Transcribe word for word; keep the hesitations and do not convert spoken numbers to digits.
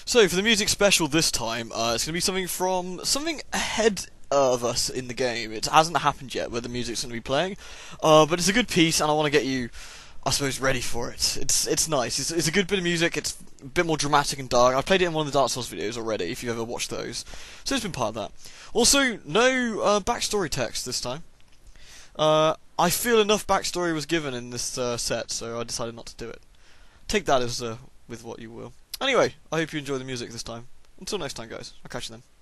So for the music special this time, uh, it's going to be something from something ahead of us in the game. It hasn't happened yet where the music's going to be playing, uh, but it's a good piece, and I want to get you, I suppose, ready for it. It's it's nice. It's, it's a good bit of music. It's a bit more dramatic and dark. I've played it in one of the Dark Souls videos already, if you've ever watched those. So it's been part of that. Also, no uh, backstory text this time. Uh, I feel enough backstory was given in this uh, set, so I decided not to do it. Take that as uh, with what you will. Anyway, I hope you enjoy the music this time. Until next time, guys. I'll catch you then.